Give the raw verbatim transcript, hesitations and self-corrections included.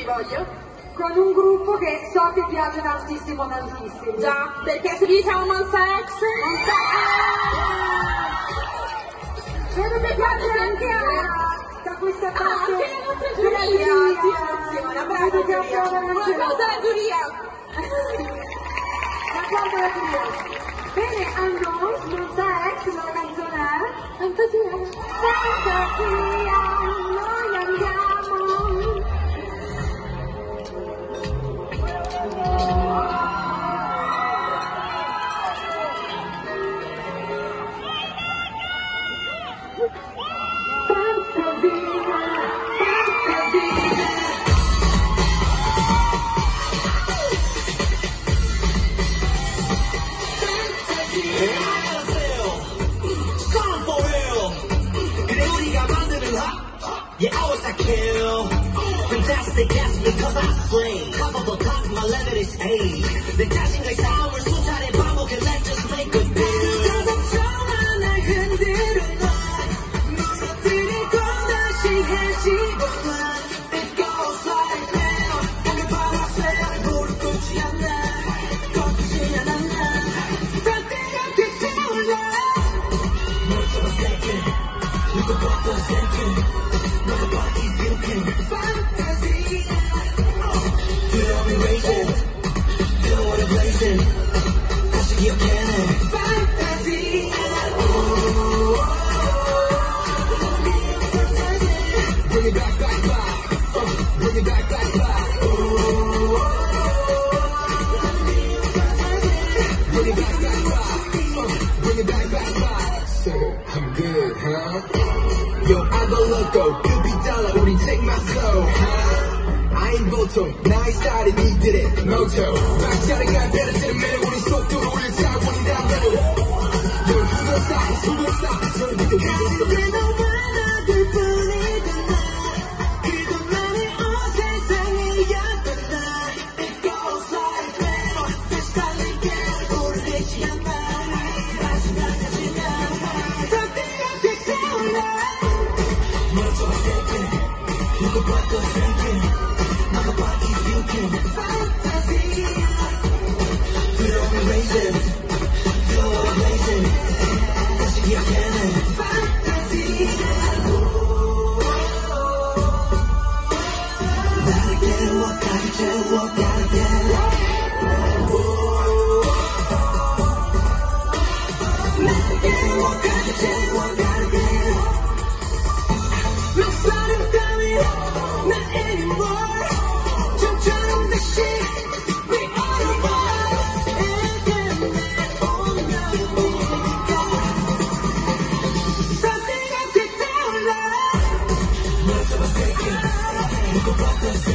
ti voglio? Con un gruppo che so che piace tantissimo, tantissimo. Già, perché si dice un Monsta X? Monsta X! Vedo che piace anche a... da questa parte ah, anche le nostre della giuria, giuria. ti emoziona, brava Vedo che giuria. approva la giuria. Qualcosa la giuria. Ma guarda la giuria. Bene, a noi, Monsta X, la canzone è... Fantasia. Fantasia, noi andiamo. Yeah, always I kill. Fantastic, that's because I slay. Top of the top, my level is A. 내 자신과의 싸움을 수차례 반복해. Let's just make a deal. 가볍잖아 날 흔들어 놔. 무너뜨리고 다시 해지고 놔. It goes like that. 공의 바람새 무릎 꿇지 않아. 꺾이지 않아 난. 다 뜨겁게 태울래. 멀쩡한 second. 누구보다 second. I'm good, huh? Yo, I go loco, you be dollar, 우린 take my flow, huh? I ain't 보통, 나의 스타일이 니들의 moto. 박자리가 베르치는 매력, 우린 속도로 올려 차원이 담배로. Yo, who don't stop, who don't stop, 저는 믿어, we don't stop. 이제 너와 나둘 뿐이던 날, 그동안의 온 세상이었던 날. It goes like that, 다시 달리게 오래되지 않아. Look at